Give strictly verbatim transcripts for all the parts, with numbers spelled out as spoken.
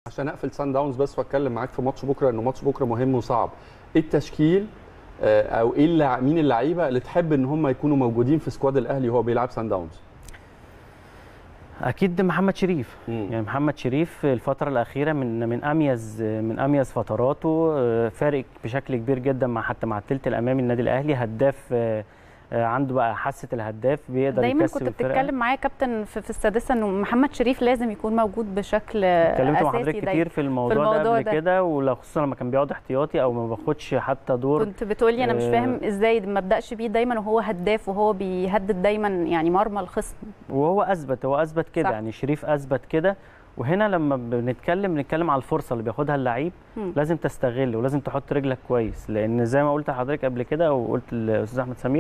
عشان اقفل سان داونز بس واتكلم معاك في ماتش بكره، انه ماتش بكره مهم وصعب. ايه التشكيل او ايه اللع... مين اللعيبه اللي تحب ان هم يكونوا موجودين في سكواد الاهلي وهو بيلعب سان داونز؟ اكيد محمد شريف. مم. يعني محمد شريف الفتره الاخيره من من اميز من اميز فتراته، فارق بشكل كبير جدا مع حتى مع الثلث الامامي النادي الاهلي. هداف عنده بقى حاسه الهداف، بيقدر دايما يكسب كنت الفرقه. بتتكلم معايا كابتن في, في السادسه انه محمد شريف لازم يكون موجود بشكل اساسي. اتكلمت مع حضرتك كتير في الموضوع, في الموضوع ده قبل كده، ولو خصوصا لما كان بيقعد احتياطي او ما باخدش حتى دور. كنت بتقولي انا مش فاهم ازاي ما ابداش بيه دايما وهو هداف وهو بيهدد دايما يعني مرمى الخصم، وهو اثبت هو اثبت كده. يعني شريف اثبت كده. وهنا لما بنتكلم بنتكلم على الفرصه اللي بياخدها اللعيب، لازم تستغل ولازم تحط رجلك كويس، لان زي ما قلت لحضرتك قبل كده وقلت للاستاذ احمد سمير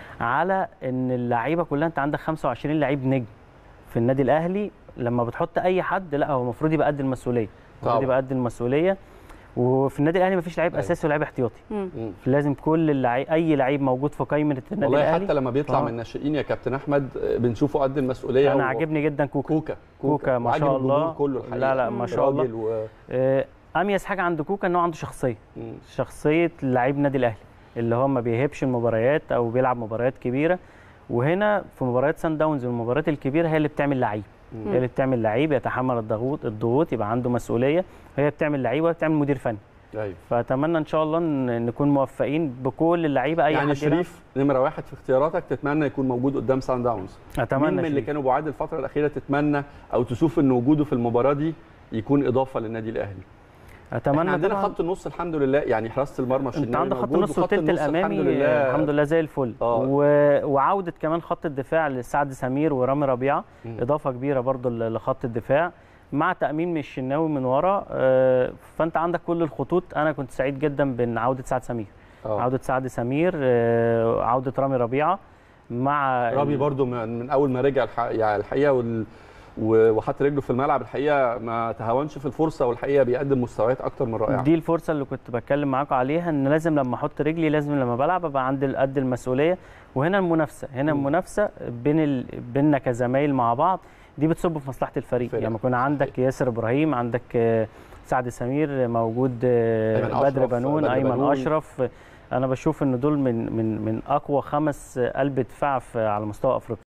على ان اللعيبه كلها، انت عندك خمسة وعشرين لعيب نجم في النادي الاهلي. لما بتحط اي حد لا هو المفروض يبقى قد المسؤوليه، المفروض يبقى قد المسؤوليه. وفي النادي الاهلي مفيش لعيب اساسي ولاعيب احتياطي، لازم كل اللعيب اي لعيب موجود في قائمه النادي والله الاهلي. حتى لما بيطلع من الناشئين يا كابتن احمد بنشوفه قد المسؤوليه. انا و... عاجبني جدا كوكا كوكا كوكا, كوكا ما شاء الله كله الحقيقه. لا لا ما شاء الله. و... اميز حاجه عند كوكا ان هو عنده شخصيه مم. شخصيه لعيب النادي الاهلي اللي هو ما بيهبش المباريات او بيلعب مباريات كبيره. وهنا في مباريات سان داونز والمباريات الكبيره هي اللي بتعمل لعيب، هي اللي بتعمل لعيب يتحمل الضغوط الضغوط يبقى عنده مسؤوليه. هي بتعمل لعيب وبتعمل مدير فني. ايوه. فاتمنى ان شاء الله ان نكون موفقين بكل اللعيبه. اي يعني حد شريف نمره واحد في اختياراتك، تتمنى يكون موجود قدام سان داونز. اتمنى. مين من اللي كانوا بعاد الفتره الاخيره تتمنى او تشوف ان وجوده في المباراه دي يكون اضافه للنادي الاهلي؟ اتمنى. احنا عندنا خط النص الحمد لله، يعني حراسه المرمى انت عندك خط النص والثلث الامامي الحمد لله, الحمد لله زي الفل. آه. و... وعوده كمان خط الدفاع لسعد سمير ورامي ربيعه، م. اضافه كبيره برضو لخط الدفاع مع تامين من الشناوي من ورا. فانت عندك كل الخطوط. انا كنت سعيد جدا بعوده سعد سمير. أوه. عوده سعد سمير، عوده رامي ربيعه مع رامي برضو من اول ما رجع يعني الحقيقه وال... وحط رجله في الملعب الحقيقه ما تهاونش في الفرصه، والحقيقه بيقدم مستويات اكتر من رائعه. دي الفرصه اللي كنت بتكلم معاكم عليها، ان لازم لما احط رجلي لازم لما بلعب ابقى عندي قد المسؤوليه. وهنا المنافسه هنا م. المنافسه بين ال... بيننا كزمايل مع بعض، دي بتصب في مصلحه الفريق. يعني لما يكون عندك ياسر ابراهيم، عندك سعد سمير موجود، بدر بنون، ايمن اشرف، انا بشوف ان دول من من من اقوى خمس قلب دفاع على مستوى افريقيا.